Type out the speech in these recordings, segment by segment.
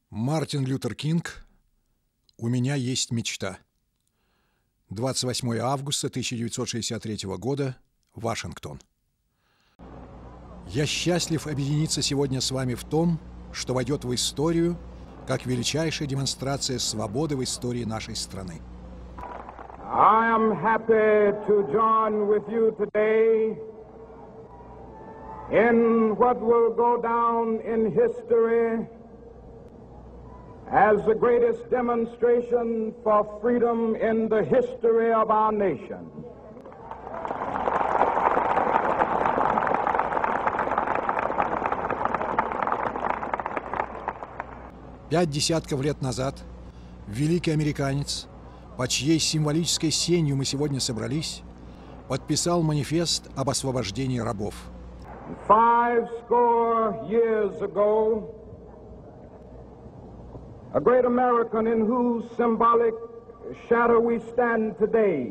Мартин Лютер Кинг «У меня есть мечта». 28 августа 1963 года, Вашингтон. Я счастлив объединиться сегодня с вами в том, что войдет в историю как величайшая демонстрация свободы в истории нашей страны. I am happy to join with you today in what will go down in history as the greatest demonstration for freedom in the history of our nation. Пять десятков лет назад великий американец, по чьей символической сенью мы сегодня собрались, подписал манифест об освобождении рабов. 50 years ago, a great American in whose symbolic shadow we stand today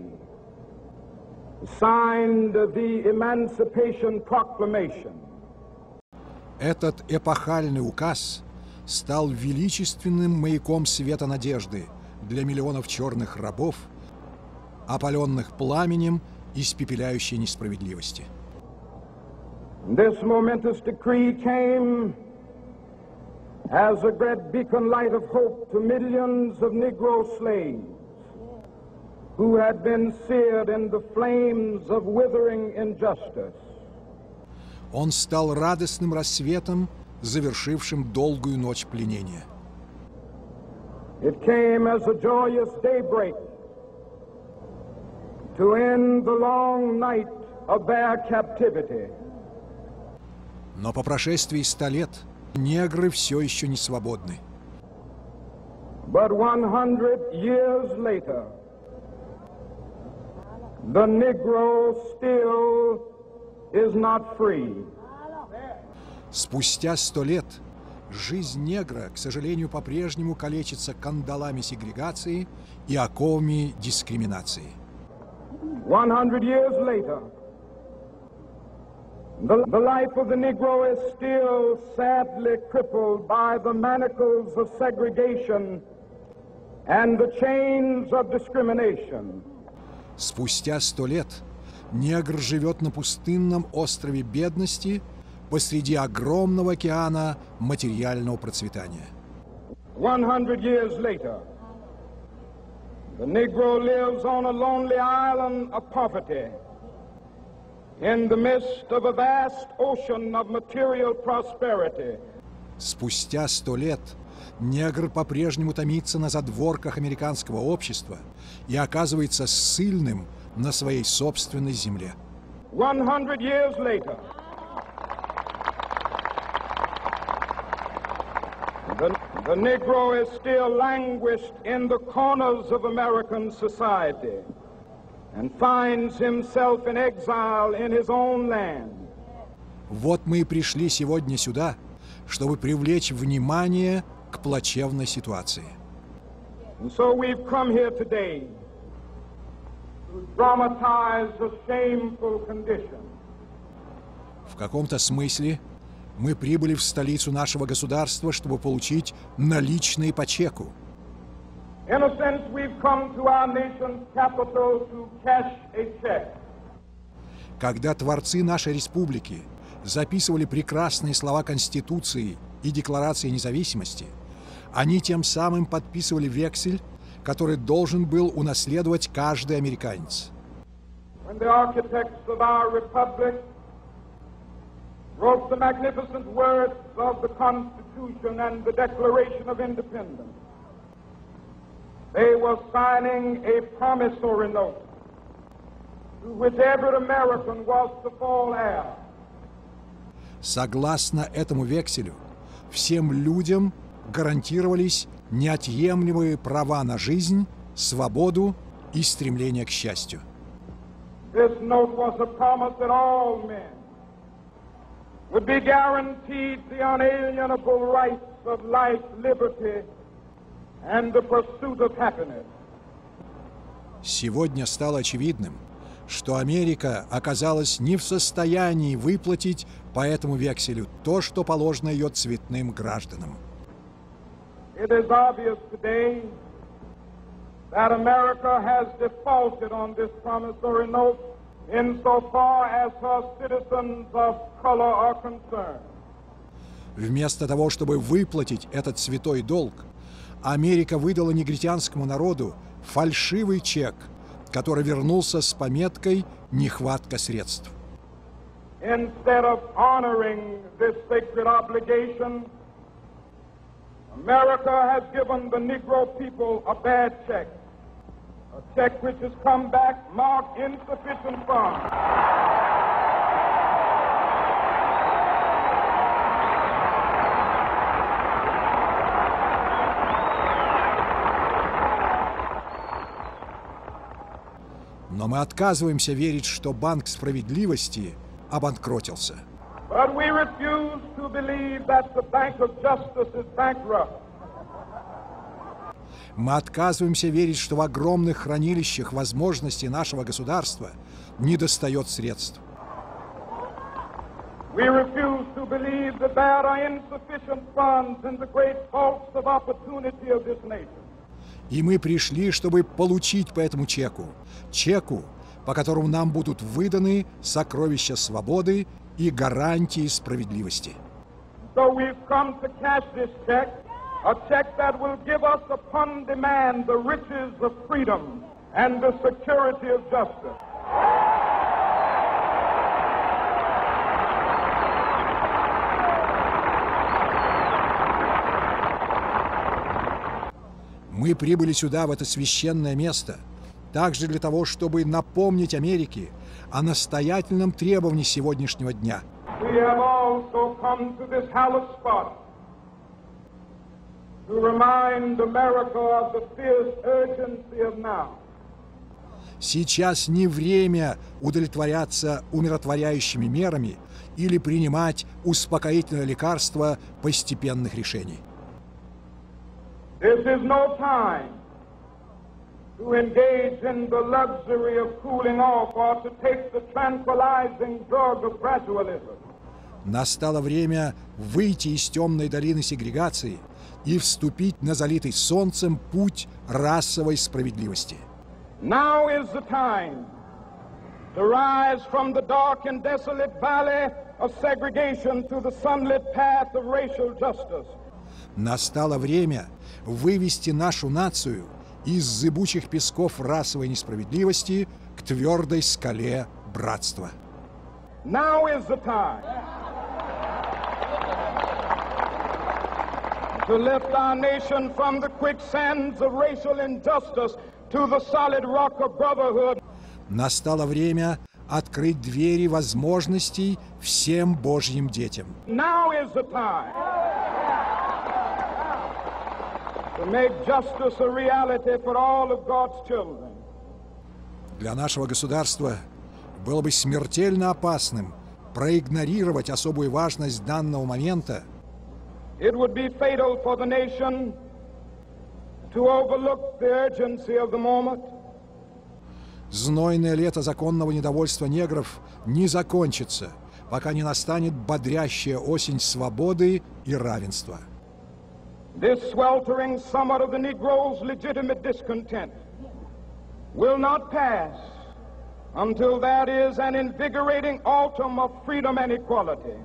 signed the Emancipation Proclamation. Этот эпохальный указ стал величественным маяком света надежды для миллионов черных рабов, опаленных пламенем испепеляющей несправедливости. This momentous decree came as a great beacon light of hope to millions of Negro slaves who had been seared in the flames of withering injustice. Он стал радостным рассветом, завершившим долгую ночь пленения. It came as a joyous daybreak to end the long night of their captivity. Но по прошествии 100 лет негры все еще не свободны. But 100 years later, the Negro still is not free. Спустя 100 лет жизнь негра, к сожалению, по-прежнему калечится кандалами сегрегации и оковами дискриминации. 100 years later, the life of the Negro is still sadly crippled by the manacles of segregation and the chains of discrimination. Спустя 100 лет негр живет на пустынном острове бедности посреди огромного океана материального процветания. 100 years later, the Negro lives on a lonely island of poverty in the midst of a vast ocean of material prosperity. Спустя 100 лет негр по-прежнему томится на задворках американского общества и оказывается ссыльным на своей собственной земле. 100 years later, the Negro is still languished in the corners of American society and finds himself in exile in his own land. Вот мы и пришли сегодня сюда, чтобы привлечь внимание к плачевной ситуации. And so we've come here today to dramatize a shameful condition. В каком-то смысле мы прибыли в столицу нашего государства, чтобы получить наличные по чеку. In a sense, we've come to our nation's capital to cash a check. Когда творцы нашей республики записывали прекрасные слова Конституции и Декларации независимости, они тем самым подписывали вексель, который должен был унаследовать каждый американец. When the architects of our republic wrote the magnificent words of the Constitution and the Declaration of Independence, they were signing a promissory note to which every American was to fall heir. Согласно этому векселю, всем людям гарантировались неотъемлемые права на жизнь, свободу и стремление к счастью. This note was a promise that all men would be guaranteed the unalienable rights of life, liberty, and the pursuit of happiness. Сегодня стало очевидным, что Америка оказалась не в состоянии выплатить по этому векселю то, что положено ее цветным гражданам. It is obvious today that America has defaulted on this promissory note insofar as her citizens of color are concerned. Вместо того, чтобы выплатить этот святой долг, Америка выдала негритянскому народу фальшивый чек, который вернулся с пометкой «нехватка средств». Instead of honoring this sacred obligation, America has given the Negro people a bad check, a check which has come back marked insufficient funds. Но мы отказываемся верить, что Банк справедливости обанкротился. But we refuse to believe that the Bank of Justice is bankrupt. Мы отказываемся верить, что в огромных хранилищах возможностей нашего государства недостает средств. We refuse to believe that there are insufficient funds in the great vaults of opportunity of this nation. И мы пришли, чтобы получить по этому чеку, по которому нам будут выданы сокровища свободы и гарантии справедливости. So we've come to cash this check, a check that will give us upon demand the riches of freedom and the security of justice. Мы прибыли сюда, в это священное место, также для того, чтобы напомнить Америке о настоятельном требовании сегодняшнего дня. We have also come to this hallowed spot to remind America of the fierce urgency of now. Сейчас не время удовлетворяться умиротворяющими мерами или принимать успокоительное лекарство постепенных решений. This is no time to engage in the luxury of cooling off or to take the tranquilizing drug of gradualism. Настало время выйти из темной долины сегрегации и вступить на залитый солнцем путь расовой справедливости. Now is the time to rise from the dark and desolate valley of segregation to the sunlit path of racial justice. Настало время вывести нашу нацию из зыбучих песков расовой несправедливости к твердой скале братства. Now is the time to lift our nation from the quicksands of racial injustice to the solid rock of brotherhood. Настало время открыть двери возможностей всем Божьим детям. Now is the time to make justice a reality for all of God's children. Для нашего государства было бы смертельно опасным проигнорировать особую важность данного момента. It would be fatal for the nation to overlook the urgency of the moment. Знойное лето законного недовольства негров не закончится, пока не настанет бодрящая осень свободы и равенства. This sweltering summer of the Negro's legitimate discontent will not pass until that is an invigorating autumn of freedom and equality.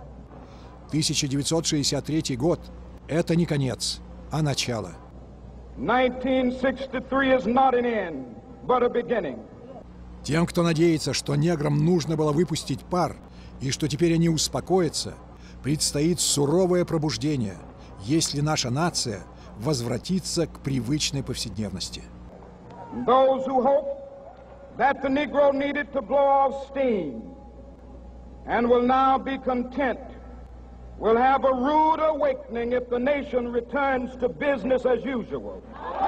1963 год – это не конец, а начало. 1963 is not an end, but a beginning. Тем, кто надеется, что неграм нужно было выпустить пар, и что теперь они успокоятся, предстоит суровое пробуждение, если наша нация возвратится к привычной повседневности. Those who hope that the Negro needed to blow off steam and will now be content will have a rude awakening if the nation returns to business as usual.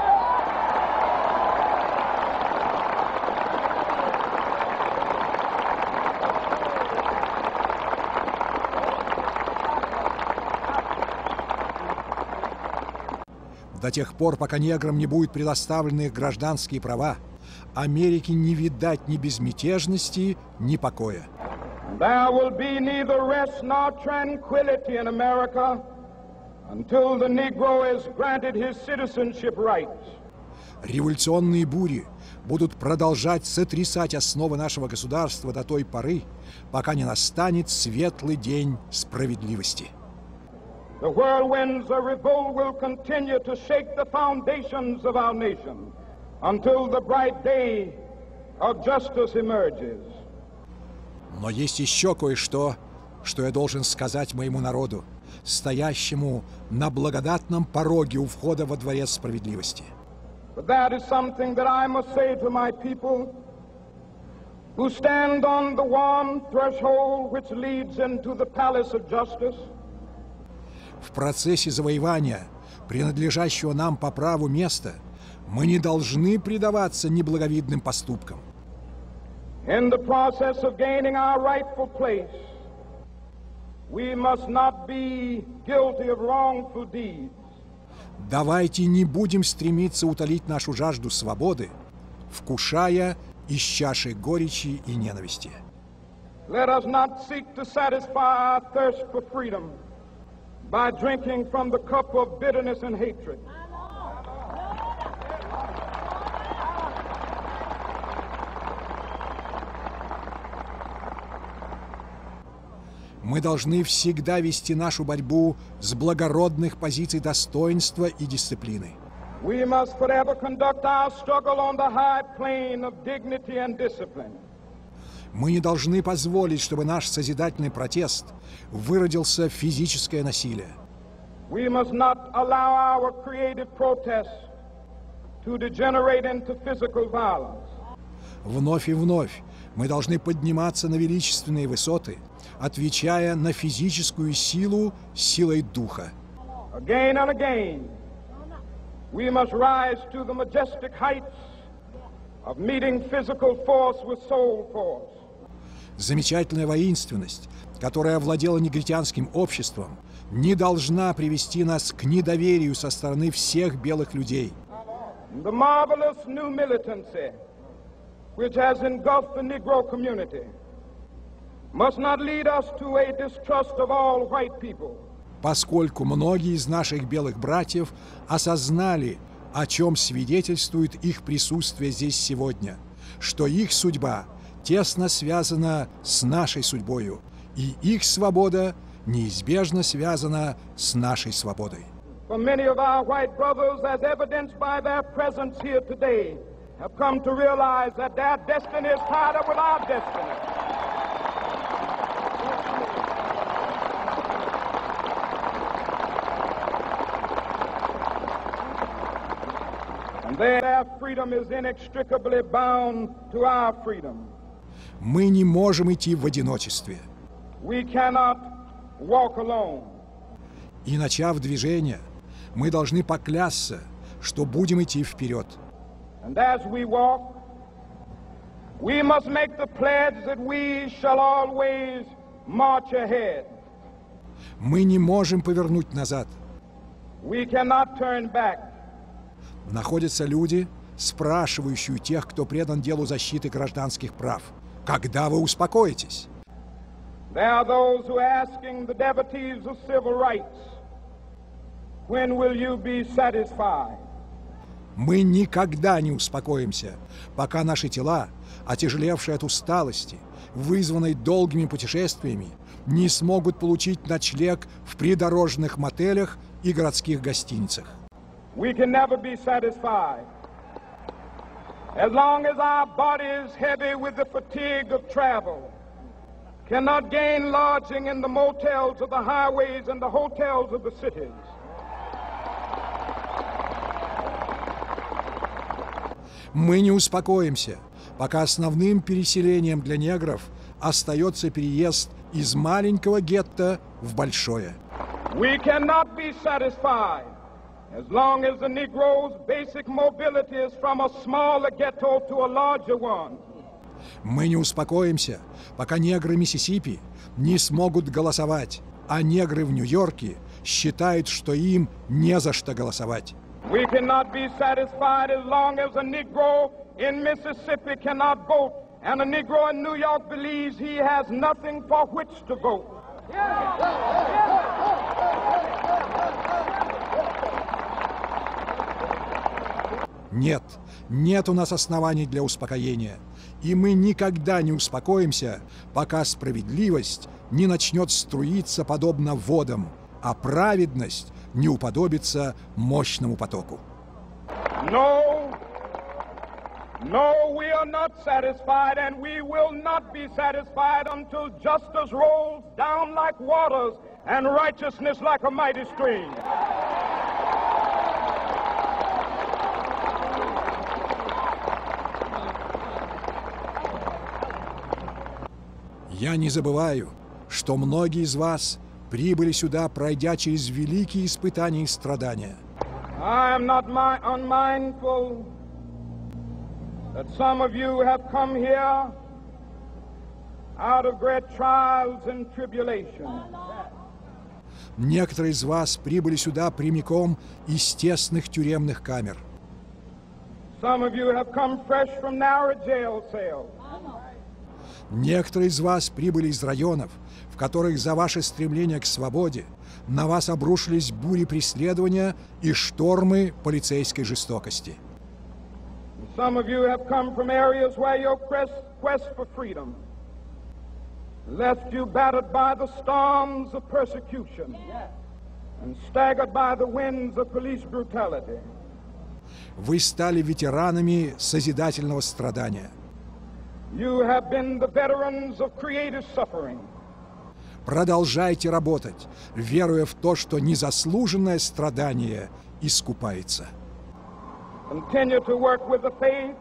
До тех пор, пока неграм не будут предоставлены их гражданские права, Америке не видать ни безмятежности, ни покоя. There will be neither rest nor tranquility in America until the Negro is granted his citizenship rights. Революционные бури будут продолжать сотрясать основы нашего государства до той поры, пока не настанет светлый день справедливости. The whirlwinds of revolt will continue to shake the foundations of our nation until the bright day of justice emerges. Но есть еще кое-что, что я должен сказать моему народу, стоящему на благодатном пороге у входа во дворец справедливости. But that is something that I must say to my people who stand on the warm threshold which leads into the palace of justice. В процессе завоевания, принадлежащего нам по праву места, мы не должны предаваться неблаговидным поступкам. In the process of gaining our rightful place, we must not be guilty of wrongful deeds. Давайте не будем стремиться утолить нашу жажду свободы, вкушая из чаши горечи и ненависти. Let us not seek to satisfy our thirst for freedom by drinking from the cup of bitterness and hatred. Мы должны всегда вести нашу борьбу с благородных позиций достоинства и дисциплины. We must forever conduct our struggle on the high plane of dignity and discipline. Мы не должны позволить, чтобы наш созидательный протест выродился в физическое насилие. We must not allow our creative protest to degenerate into physical violence. Вновь и вновь мы должны подниматься на величественные высоты, отвечая на физическую силу силой духа. Again and again, we must rise to the majestic heights of meeting physical force with soul force. Замечательная воинственность, которая овладела негритянским обществом, не должна привести нас к недоверию со стороны всех белых людей. The marvelous new militancy which has engulfed the Negro community must not lead us to a distrust of all white people. Поскольку многие из наших белых братьев осознали, о чем свидетельствует их присутствие здесь сегодня, что их судьба тесно связана с нашей судьбою, и их свобода неизбежно связана с нашей свободой. For many of our white brothers, as evidenced by their presence here today, have come to realize that their destiny is tied up with our destiny. And their freedom is inextricably bound to our freedom. Мы не можем идти в одиночестве. We cannot walk alone. И, начав движение, мы должны поклясться, что будем идти вперед. And as we walk, we must make the pledge that we shall always march ahead. Мы не можем повернуть назад. We cannot turn back. Находятся люди, спрашивающие тех, кто предан делу защиты гражданских прав: когда вы успокоитесь? There are those who are asking the devotees of civil rights, when will you be satisfied? Мы никогда не успокоимся, пока наши тела, отяжелевшие от усталости, вызванной долгими путешествиями, не смогут получить ночлег в придорожных мотелях и городских гостиницах. We can never be satisfied as long as our bodies, heavy with the fatigue of travel, cannot gain lodging in the motels of the highways and the hotels of the cities. Мы не успокоимся, пока основным переселением для негров остается переезд из маленького гетто в большое. We cannot be satisfied as long as the Negro's basic mobility is from a smaller ghetto to a larger one. Мы не успокоимся, пока негры Миссисипи не смогут голосовать, а негры в Нью-Йорке считают, что им не за что голосовать. We cannot be satisfied as long as a Negro in Mississippi cannot vote and a Negro in New York believes he has nothing for which to vote. Нет, нет у нас оснований для успокоения, и мы никогда не успокоимся, пока справедливость не начнет струиться подобно водам, а праведность не уподобится мощному потоку. No, we are not satisfied, and we will not be satisfied until justice rolls down like waters and righteousness like a mighty stream. Я не забываю, что многие из вас прибыли сюда, пройдя через великие испытания и страдания. I am not unmindful that some of you have come here out of great trials and tribulation. Некоторые из вас прибыли сюда прямиком из тесных тюремных камер. Some of you have come fresh from narrow jail cells. Некоторые из вас прибыли из районов, в которых за ваше стремление к свободе на вас обрушились бури преследования и штормы полицейской жестокости. Some of you have come from areas where your quest for freedom left you battered by the storms of persecution and staggered by the winds of police brutality. Вы стали ветеранами созидательного страдания. You have been the veterans of creative suffering. Продолжайте работать, веруя в то, что незаслуженное страдание искупается. Continue to work with the faith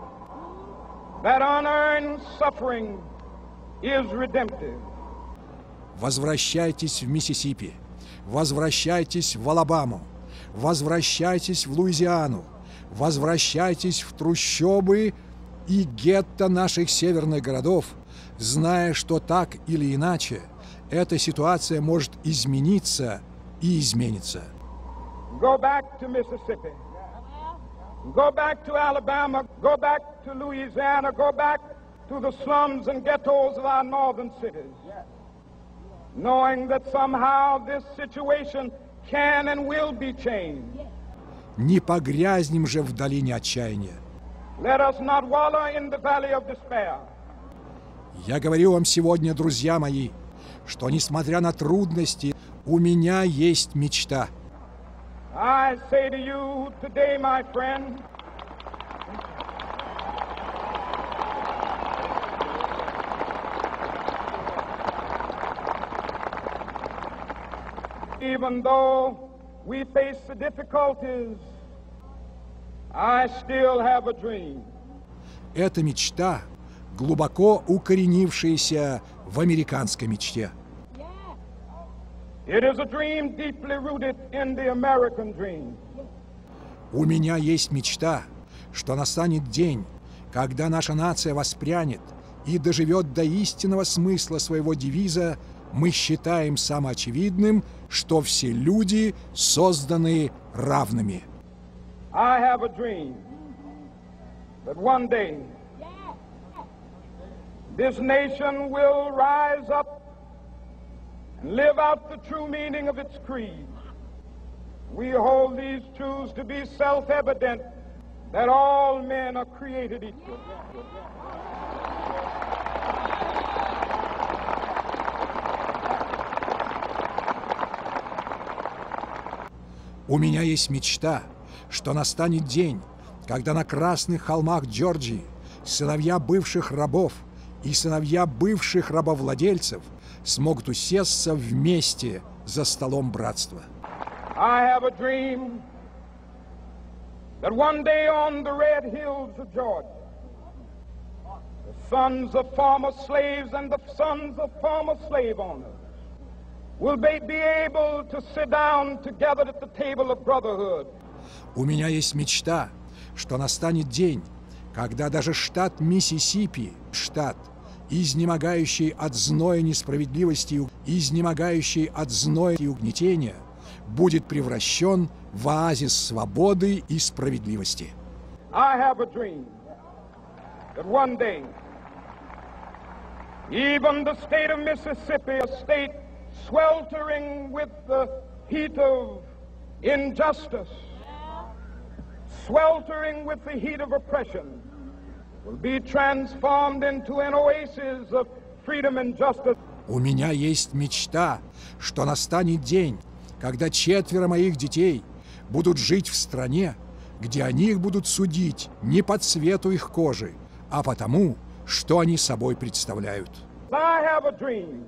that unearned suffering is redemptive. Возвращайтесь в Миссисипи, возвращайтесь в Алабаму, возвращайтесь в Луизиану, возвращайтесь в трущобы и гетто наших северных городов, зная, что так или иначе эта ситуация может измениться и изменится. Go back to Mississippi. Go back to Alabama. Go back to Louisiana. Go back to the slums and ghettos of our northern cities. Knowing that somehow this situation can and will be changed. Не погрязнем же в долине отчаяния. Let us not wallow in the valley of despair. Я говорю вам сегодня, друзья мои, что, несмотря на трудности, у меня есть мечта. I say to you today, my friend, even though we face the difficulties, I still have a dream. Эта мечта, глубоко укоренившаяся в американской мечте. It is a dream deeply rooted in the American dream. У меня есть мечта, что настанет день, когда наша нация воспрянет и доживет до истинного смысла своего девиза «Мы считаем самоочевидным, что все люди созданы равными». I have a dream that one day this nation will rise up and live out the true meaning of its creed. We hold these truths to be self-evident, that all men are created equal. У меня есть мечта, что настанет день, когда на красных холмах Джорджии сыновья бывших рабов и сыновья бывших рабовладельцев смогут усесться вместе за столом братства. I have a dream that one day on the red hills of Georgia, the sons of former slaves and the sons of former slave owners will be able to sit down together at the table of brotherhood. У меня есть мечта, что настанет день, когда даже штат Миссисипи, штат, изнемогающий от зноя несправедливости, изнемогающий от зноя и угнетения, будет превращен в оазис свободы и справедливости. I have a dream that one day even the state of Mississippi, a state sweltering with the heat of injustice, sweltering with the heat of oppression, will be transformed into an oasis of freedom and justice. У меня есть мечта, что настанет день, когда 4 моих детей будут жить в стране, где о них будут судить не по цвету их кожи, а по тому, что они собой представляют. I have a dream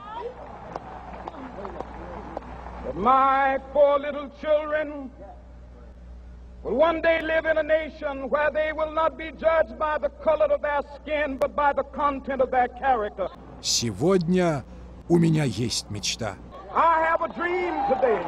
that my 4 little children will one day live in a nation where they will not be judged by the color of their skin, but by the content of their character. Сегодня у меня есть мечта. I have a dream today.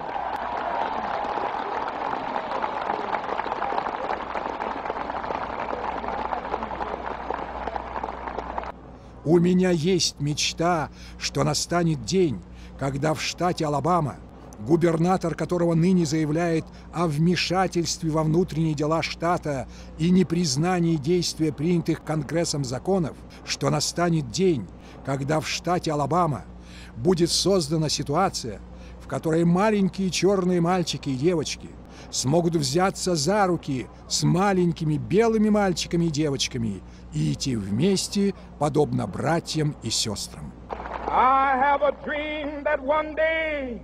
У меня есть мечта, что настанет день, когда в штате Алабама, губернатор которого ныне заявляет о вмешательстве во внутренние дела штата и непризнании действия принятых Конгрессом законов, что настанет день, когда в штате Алабама будет создана ситуация, в которой маленькие черные мальчики и девочки смогут взяться за руки с маленькими белыми мальчиками и девочками и идти вместе, подобно братьям и сестрам. I have a dream that one day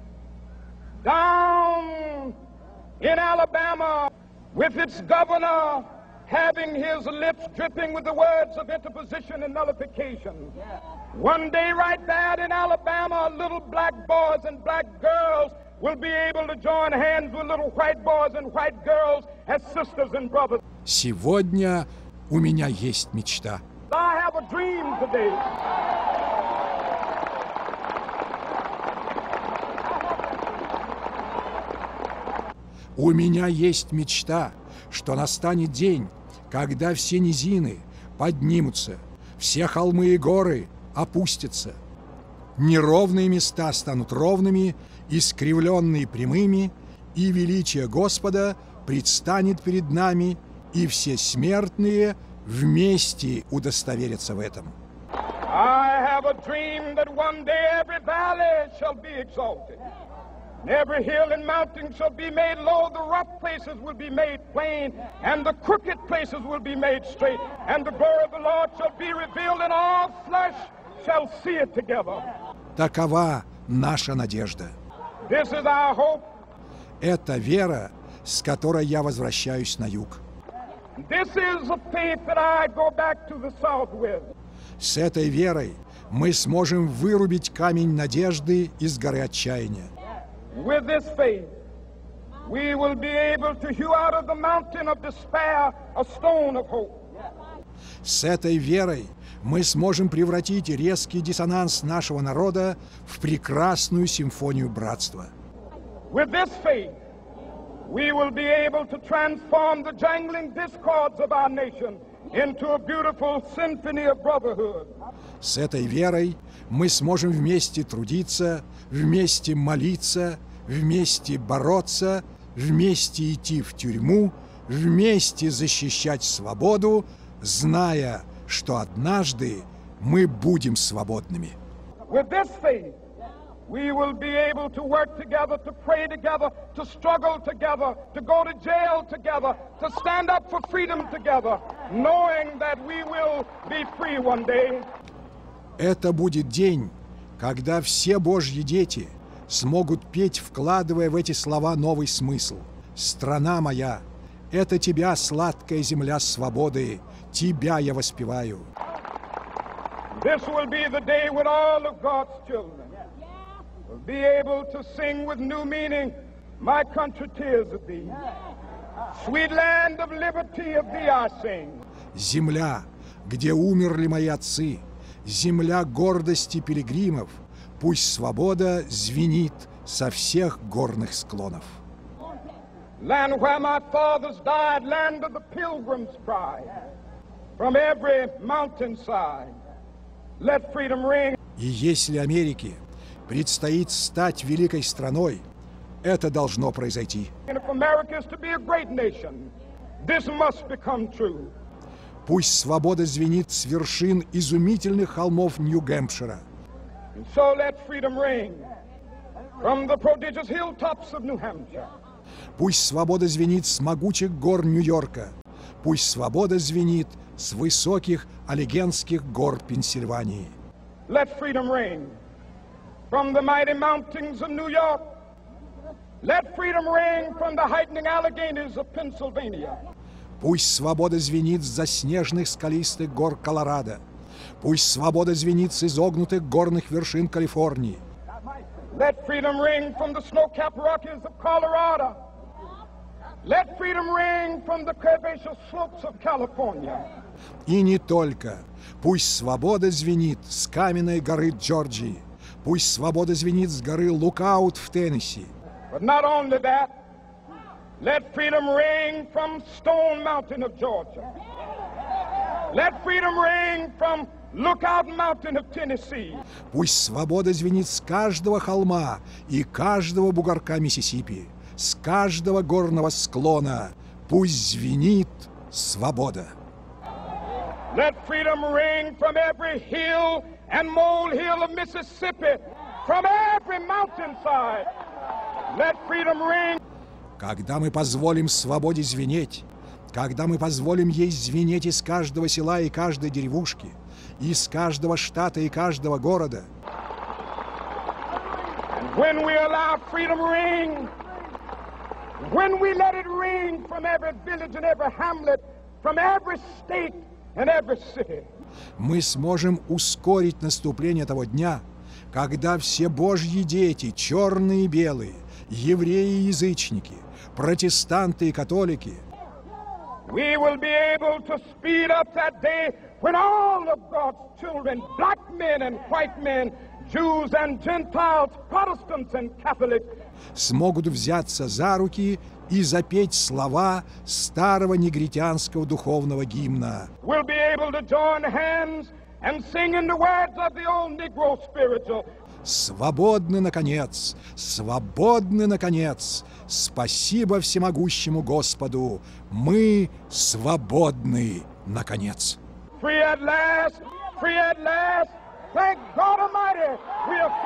down in Alabama, with its governor having his lips dripping with the words of interposition and nullification. One day right there in Alabama, little black boys and black girls will be able to join hands with little white boys and white girls as sisters and brothers. Сегодня у меня есть мечта. I have a dream today. У меня есть мечта, что настанет день, когда все низины поднимутся, все холмы и горы опустятся. Неровные места станут ровными, искривленные прямыми, и величие Господа предстанет перед нами, и все смертные вместе удостоверятся в этом. I have a dream that one day every valley shall be exalted, and every hill and mountain shall be made low, the rough places will be made plain, and the crooked places will be made straight, and the glory of the Lord shall be revealed, and all flesh shall see it together. Такова наша надежда. This is our hope. Это вера, с которой я возвращаюсь на юг. This is a faith that I go back to the south with. С этой верой мы сможем вырубить камень надежды из горы отчаяния. With this faith, we will be able to hew out of the mountain of despair a stone of hope. С этой верой мы сможем превратить резкий диссонанс нашего народа в прекрасную симфонию братства. With this faith, we will be able to transform the jangling discords of our nation into a beautiful symphony of brotherhood. С этой верой мы сможем вместе трудиться, вместе молиться, вместе бороться, вместе идти в тюрьму, вместе защищать свободу, зная, что однажды мы будем свободными. With this faith, we will be able to work together, to pray together, to struggle together, to go to jail together, to stand up for freedom together, knowing that we will be free one day. Это будет день, когда все Божьи дети смогут петь, вкладывая в эти слова новый смысл. «Страна моя, это тебя, сладкая земля свободы, тебя я воспеваю». This will be the day when all of God's children will be able to sing with new meaning, "My country, 'tis of thee. Sweet land of liberty, of thee I sing." Земля, где умерли мои отцы, земля гордости пилигримов, пусть свобода звенит со всех горных склонов. Land where my fathers died, land of the pilgrim's pride. From every mountainside, let freedom ring. И если Америке предстоит стать великой страной, это должно произойти. And if America is to be a great nation, this must become true. Пусть свобода звенит с вершин изумительных холмов Нью-Гэмпшира. And so let freedom ring from the prodigious hilltops of New Hampshire. Пусть свобода звенит с могучих гор Нью-Йорка. Пусть свобода звенит с высоких Аллегенских гор Пенсильвании. Let freedom ring from the mighty mountains of New York. Let freedom ring from the heightening Alleghenies of Pennsylvania. Пусть свобода звенит с заснеженных скалистых гор Колорадо. Пусть свобода звенит с изогнутых горных вершин Калифорнии. Let freedom ring from the snow-capped Rockies of Colorado. Let freedom ring from the curvaceous slopes of California. И не только. Пусть свобода звенит с каменной горы Джорджии. Пусть свобода звенит с горы Лукаут в Теннесси. But not only that, let freedom ring from Stone Mountain of Georgia. Let freedom ring from Lookout Mountain of Tennessee. Пусть свобода звенит с каждого холма и каждого бугорка Миссисипи, с каждого горного склона. Пусть звенит свобода. Let freedom ring from every hill and molehill of Mississippi, from every mountainside. Let freedom ring. Когда мы позволим свободе звенеть, когда мы позволим ей звенеть из каждого села и каждой деревушки, из каждого штата и каждого города. And when we allow freedom ring, when we let it ring from every village and every hamlet, from every state and every city, мы сможем ускорить наступление того дня, когда все Божьи дети, черные и белые, евреи и язычники, протестанты и католики, we will be able to speed up that day when all of God's children, black men and white men, Jews and Gentiles, Protestants and Catholics, смогут взяться за руки и запеть слова старого негритянского духовного гимна. will be able to join hands and sing in the words of the old Negro spiritual. Свободны, наконец! Свободны, наконец! Спасибо всемогущему Господу! Мы свободны, наконец! Free at last, thank God Almighty, we are